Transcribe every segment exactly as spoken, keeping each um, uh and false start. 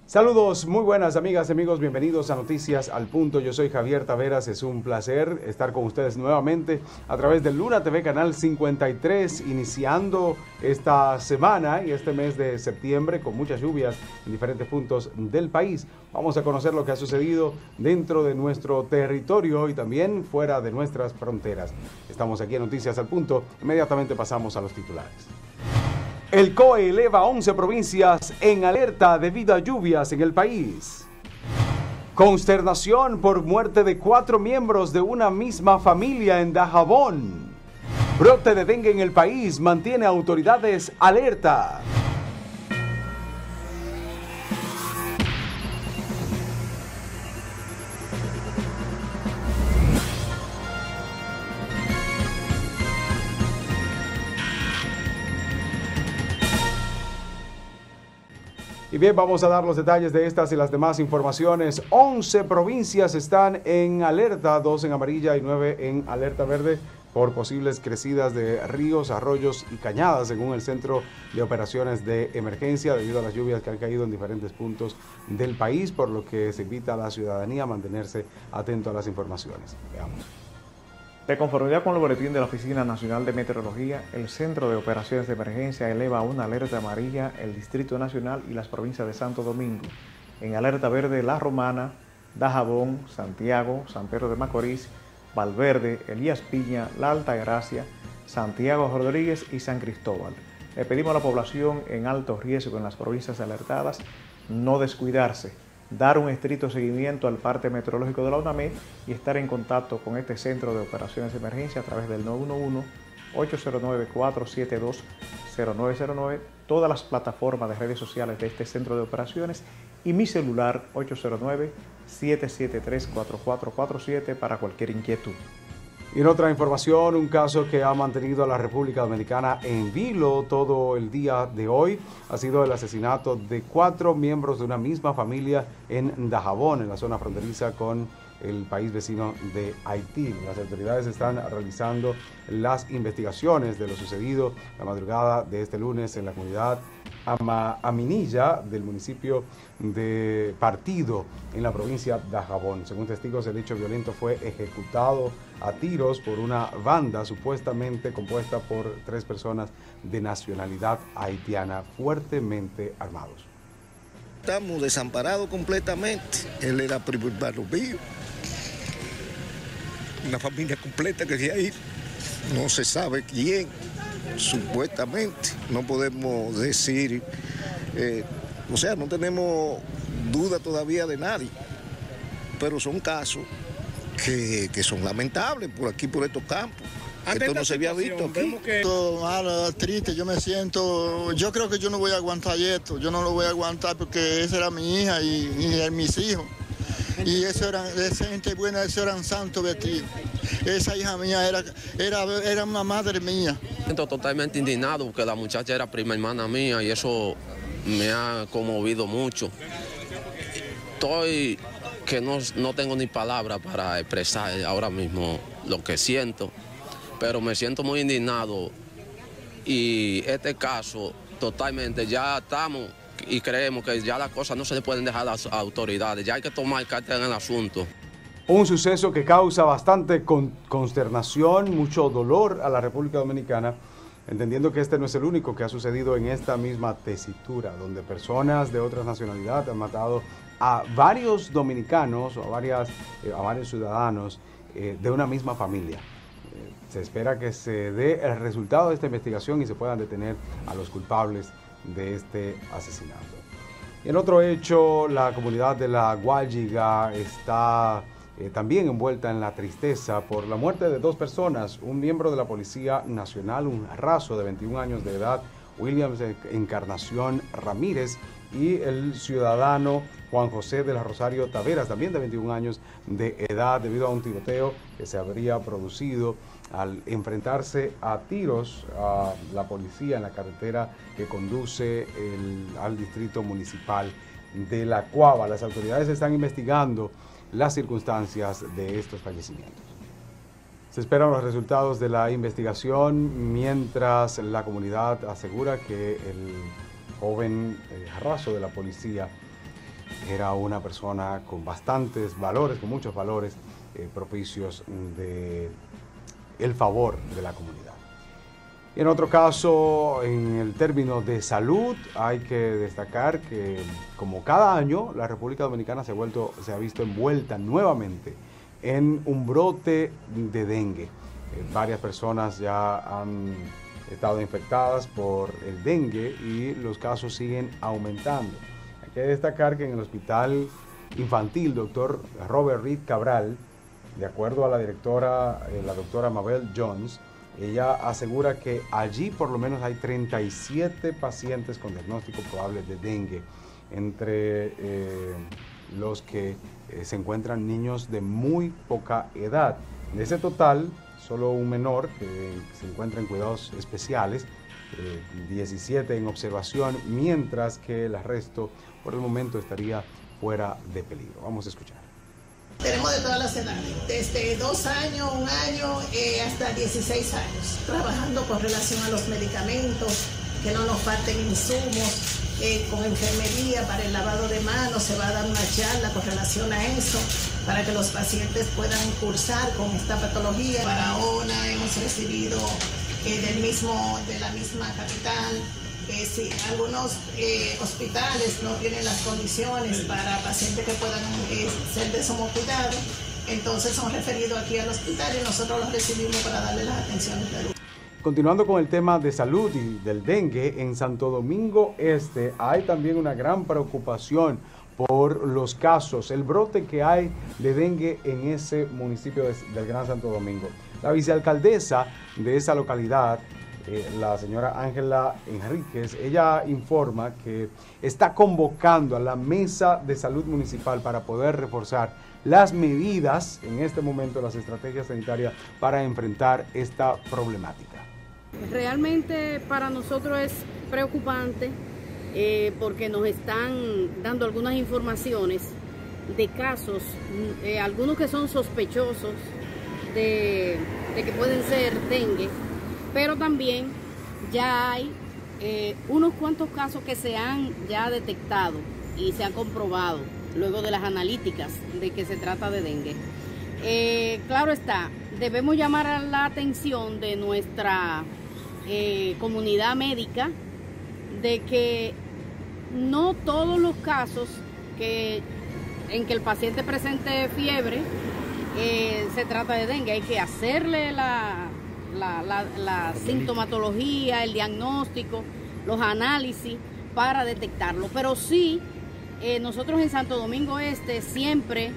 Saludos, muy buenas amigas y amigos, bienvenidos a Noticias al Punto. Yo soy Javier Taveras, es un placer estar con ustedes nuevamente a través de Luna T V Canal cincuenta y tres, iniciando esta semana y este mes de septiembre con muchas lluvias en diferentes puntos del país. Vamos a conocer lo que ha sucedido dentro de nuestro territorio y también fuera de nuestras fronteras. Estamos aquí en Noticias al Punto, inmediatamente pasamos a los titulares. El C O E eleva a once provincias en alerta debido a lluvias en el país. Consternación por muerte de cuatro miembros de una misma familia en Dajabón. Brote de dengue en el país mantiene a autoridades alerta. Y bien, vamos a dar los detalles de estas y las demás informaciones. once provincias están en alerta, dos en amarilla y nueve en alerta verde por posibles crecidas de ríos, arroyos y cañadas, según el Centro de Operaciones de Emergencia, debido a las lluvias que han caído en diferentes puntos del país, por lo que se invita a la ciudadanía a mantenerse atento a las informaciones. Veamos. De conformidad con el boletín de la Oficina Nacional de Meteorología, el Centro de Operaciones de Emergencia eleva a una alerta amarilla el Distrito Nacional y las provincias de Santo Domingo. En alerta verde, La Romana, Dajabón, Santiago, San Pedro de Macorís, Valverde, Elías Piña, La Altagracia, Santiago Rodríguez y San Cristóbal. Le pedimos a la población en alto riesgo en las provincias alertadas no descuidarse, dar un estricto seguimiento al parte meteorológico de la UNAMED y estar en contacto con este Centro de Operaciones de Emergencia a través del nueve uno uno, ocho cero nueve, cuatro siete dos, cero nueve cero nueve, todas las plataformas de redes sociales de este Centro de Operaciones y mi celular ocho cero nueve, siete siete tres, cuatro cuatro cuatro siete para cualquier inquietud. Y en otra información, un caso que ha mantenido a la República Dominicana en vilo todo el día de hoy ha sido el asesinato de cuatro miembros de una misma familia en Dajabón, en la zona fronteriza con el país vecino de Haití. Las autoridades están realizando las investigaciones de lo sucedido la madrugada de este lunes en la comunidad Ama, Aminilla del municipio de Partido en la provincia de Dajabón. Según testigos, el hecho violento fue ejecutado a tiros por una banda supuestamente compuesta por tres personas de nacionalidad haitiana fuertemente armados. Estamos desamparados completamente. Él era primo hermano mío. Una familia completa que se ha ido. No se sabe quién, supuestamente. No podemos decir, eh, o sea, no tenemos duda todavía de nadie. Pero son casos que, que son lamentables por aquí, por estos campos. Esto no se había visto aquí. Que... Malo, triste, yo me siento, yo creo que yo no voy a aguantar esto, yo no lo voy a aguantar porque esa era mi hija y, y mis hijos. Y eso eran, esa gente buena, eso eran santos vestidos. Esa hija mía era, era, era una madre mía. Siento totalmente indignado porque la muchacha era prima hermana mía y eso me ha conmovido mucho. Estoy que no, no tengo ni palabras para expresar ahora mismo lo que siento, pero me siento muy indignado y este caso totalmente ya estamos y creemos que ya las cosas no se le pueden dejar a las autoridades, ya hay que tomar cartas en el asunto. Un suceso que causa bastante con, consternación, mucho dolor a la República Dominicana, entendiendo que este no es el único que ha sucedido en esta misma tesitura, donde personas de otras nacionalidades han matado a varios dominicanos o a, varias, eh, a varios ciudadanos eh, de una misma familia. Eh, se espera que se dé el resultado de esta investigación y se puedan detener a los culpables de este asesinato. Y en otro hecho, la comunidad de La Guayiga está eh, también envuelta en la tristeza por la muerte de dos personas, un miembro de la Policía Nacional, un raso de veintiún años de edad, Williams Encarnación Ramírez, y el ciudadano Juan José de la Rosario Taveras, también de veintiún años de edad, debido a un tiroteo que se habría producido al enfrentarse a tiros a la policía en la carretera que conduce el, al distrito municipal de La Cuava. Las autoridades están investigando las circunstancias de estos fallecimientos. Se esperan los resultados de la investigación mientras la comunidad asegura que el joven eh, raso de la policía era una persona con bastantes valores, con muchos valores eh, propicios de el favor de la comunidad. Y en otro caso, en el término de salud, hay que destacar que, como cada año, la República Dominicana se ha, vuelto, se ha visto envuelta nuevamente en un brote de dengue. Eh, varias personas ya han estado infectadas por el dengue y los casos siguen aumentando. Hay que destacar que en el Hospital Infantil doctor Robert Reed Cabral, de acuerdo a la directora, eh, la doctora Mabel Jones, ella asegura que allí por lo menos hay treinta y siete pacientes con diagnóstico probable de dengue, entre eh, los que eh, se encuentran niños de muy poca edad. De ese total, solo un menor que se encuentra en cuidados especiales, eh, diecisiete en observación, mientras que el resto por el momento estaría fuera de peligro. Vamos a escuchar. Tenemos de todas las edades, desde dos años, un año, eh, hasta dieciséis años, trabajando con relación a los medicamentos, que no nos falten insumos, eh, con enfermería para el lavado de manos, se va a dar una charla con relación a eso, para que los pacientes puedan cursar con esta patología. Barahona hemos recibido eh, del mismo, de la misma capital. Eh, sí, algunos eh, hospitales no tienen las condiciones para pacientes que puedan eh, ser de sumo cuidado, entonces son referidos aquí al hospital y nosotros los recibimos para darle las atenciones de luz. Continuando con el tema de salud y del dengue, en Santo Domingo Este hay también una gran preocupación por los casos, el brote que hay de dengue en ese municipio de, del Gran Santo Domingo. La vicealcaldesa de esa localidad, Eh, la señora Ángela Enríquez, ella informa que está convocando a la Mesa de Salud Municipal para poder reforzar las medidas, en este momento las estrategias sanitarias para enfrentar esta problemática. Realmente para nosotros es preocupante eh, porque nos están dando algunas informaciones de casos, eh, algunos que son sospechosos de, de que pueden ser dengue, pero también ya hay eh, unos cuantos casos que se han ya detectado y se han comprobado luego de las analíticas de que se trata de dengue. Eh, claro está, debemos llamar a la atención de nuestra eh, comunidad médica de que no todos los casos que, en que el paciente presente fiebre eh, se trata de dengue. Hay que hacerle la... La, la, la sintomatología, el diagnóstico, los análisis para detectarlo. Pero sí, eh, nosotros en Santo Domingo Este, siempre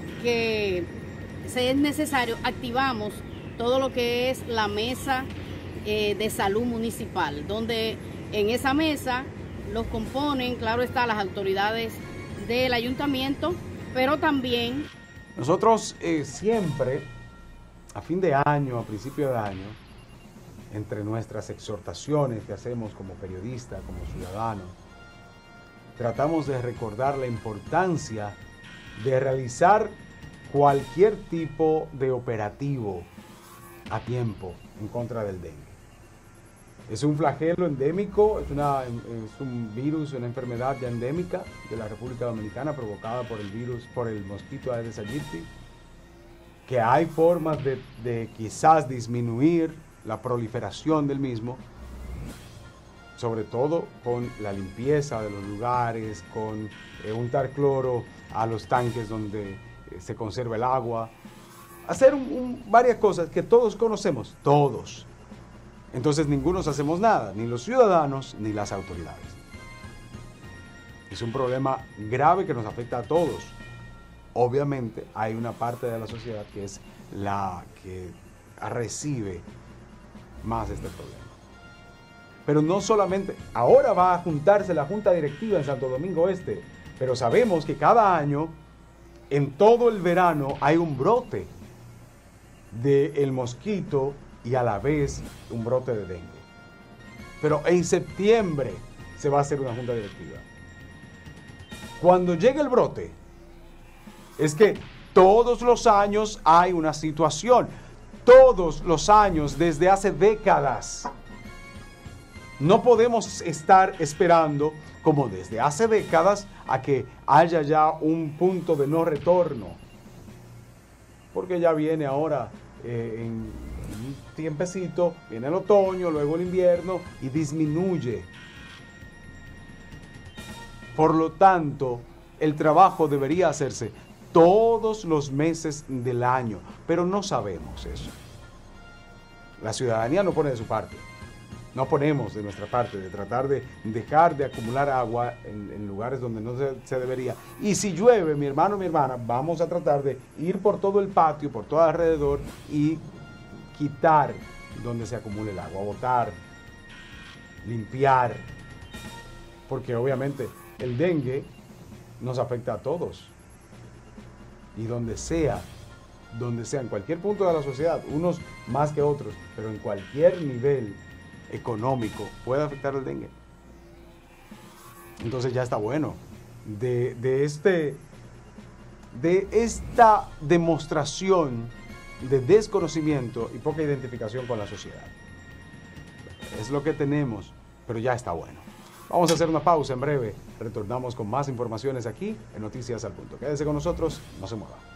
que se es necesario, activamos todo lo que es la mesa eh, de salud municipal, donde en esa mesa los componen, claro está, las autoridades del ayuntamiento, pero también... Nosotros eh, siempre... a fin de año, a principio de año, entre nuestras exhortaciones que hacemos como periodistas, como ciudadanos, tratamos de recordar la importancia de realizar cualquier tipo de operativo a tiempo en contra del dengue. Es un flagelo endémico, es, una, es un virus, una enfermedad ya endémica de la República Dominicana provocada por el virus, por el mosquito Aedes aegypti, que hay formas de, de quizás disminuir la proliferación del mismo, sobre todo con la limpieza de los lugares, con eh, untar cloro a los tanques donde eh, se conserva el agua, hacer un, un, varias cosas que todos conocemos, todos. Entonces ninguno hacemos nada, ni los ciudadanos ni las autoridades. Es un problema grave que nos afecta a todos. Obviamente hay una parte de la sociedad que es la que recibe más este problema. Pero no solamente, ahora va a juntarse la Junta Directiva en Santo Domingo Este, pero sabemos que cada año, en todo el verano, hay un brote del mosquito y a la vez un brote de dengue. Pero en septiembre se va a hacer una Junta Directiva. Cuando llegue el brote, es que todos los años hay una situación, todos los años desde hace décadas. No podemos estar esperando, como desde hace décadas, a que haya ya un punto de no retorno. Porque ya viene ahora eh, en un tiempecito, viene el otoño, luego el invierno y disminuye. Por lo tanto, el trabajo debería hacerse todos los meses del año, pero no sabemos eso. La ciudadanía no pone de su parte. No ponemos de nuestra parte de tratar de dejar de acumular agua en, en lugares donde no se, se debería. Y si llueve, mi hermano, mi hermana, vamos a tratar de ir por todo el patio, por todo alrededor y quitar donde se acumule el agua, botar, limpiar. Porque obviamente el dengue nos afecta a todos. Y donde sea, donde sea, en cualquier punto de la sociedad, unos más que otros, pero en cualquier nivel económico puede afectar el dengue. Entonces ya está bueno de, de, este, de esta demostración de desconocimiento y poca identificación con la sociedad. Es lo que tenemos, pero ya está bueno. Vamos a hacer una pausa en breve. Retornamos con más informaciones aquí en Noticias al Punto. Quédese con nosotros, no se mueva.